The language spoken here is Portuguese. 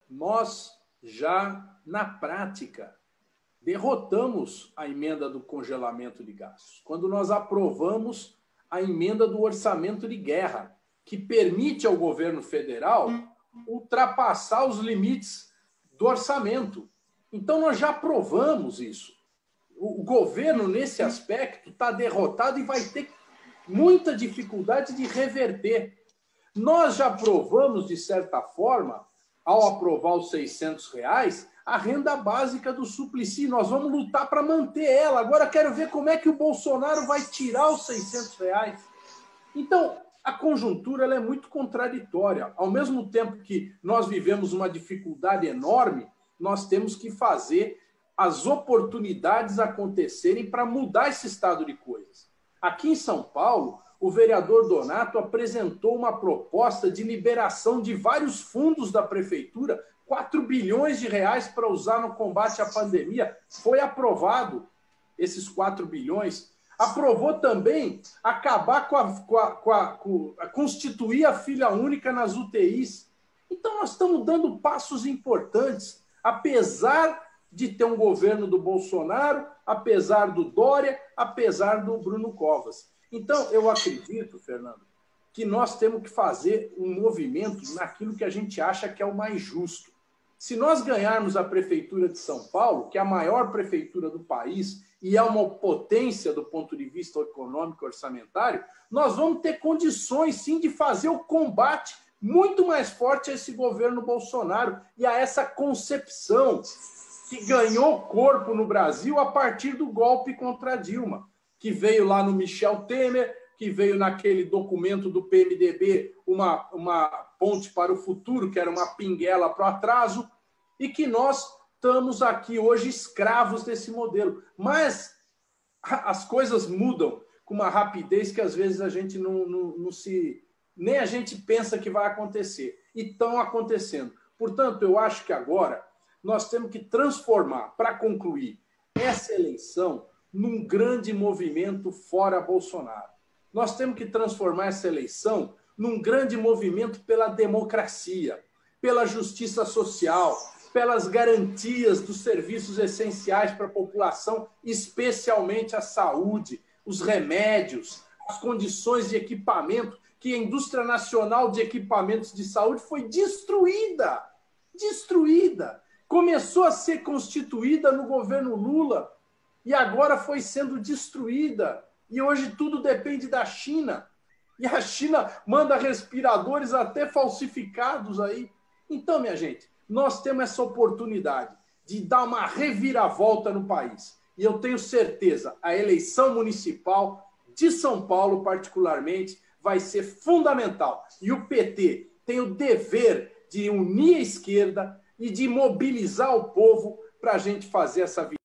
nós já, na prática, derrotamos a emenda do congelamento de gastos, quando nós aprovamos a emenda do orçamento de guerra, que permite ao governo federal ultrapassar os limites do orçamento. Então, nós já aprovamos isso. O governo, nesse aspecto, está derrotado e vai ter muita dificuldade de reverter. Nós já aprovamos, de certa forma, ao aprovar os R$600, a renda básica do Suplicy. Nós vamos lutar para manter ela. Agora quero ver como é que o Bolsonaro vai tirar os R$600. Então, a conjuntura ela é muito contraditória. Ao mesmo tempo que nós vivemos uma dificuldade enorme, nós temos que fazer as oportunidades acontecerem para mudar esse estado de coisas. Aqui em São Paulo, o vereador Donato apresentou uma proposta de liberação de vários fundos da prefeitura, R$4 bilhões para usar no combate à pandemia. Foi aprovado esses 4 bilhões. Aprovou também acabar constituir a filha única nas UTIs. Então, nós estamos dando passos importantes, apesar de ter um governo do Bolsonaro, apesar do Dória, apesar do Bruno Covas. Então, eu acredito, Fernando, que nós temos que fazer um movimento naquilo que a gente acha que é o mais justo. Se nós ganharmos a Prefeitura de São Paulo, que é a maior prefeitura do país e é uma potência do ponto de vista econômico e orçamentário, nós vamos ter condições, sim, de fazer o combate muito mais forte a esse governo Bolsonaro e a essa concepção que ganhou corpo no Brasil a partir do golpe contra a Dilma, que veio lá no Michel Temer, que veio naquele documento do PMDB, uma ponte para o futuro, que era uma pinguela para o atraso, e que nós estamos aqui hoje escravos desse modelo. Mas as coisas mudam com uma rapidez que às vezes a gente nem a gente pensa que vai acontecer. E estão acontecendo. Portanto, eu acho que agora nós temos que transformar, para concluir, essa eleição num grande movimento fora Bolsonaro. Nós temos que transformar essa eleição num grande movimento pela democracia, pela justiça social, pelas garantias dos serviços essenciais para a população, especialmente a saúde, os remédios, as condições de equipamento, que a indústria nacional de equipamentos de saúde foi destruída. Destruída. Começou a ser constituída no governo Lula e agora foi sendo destruída. E hoje tudo depende da China. E a China manda respiradores até falsificados aí. Então, minha gente, nós temos essa oportunidade de dar uma reviravolta no país. E eu tenho certeza, a eleição municipal de São Paulo, particularmente, vai ser fundamental. E o PT tem o dever de unir a esquerda e de mobilizar o povo para a gente fazer essa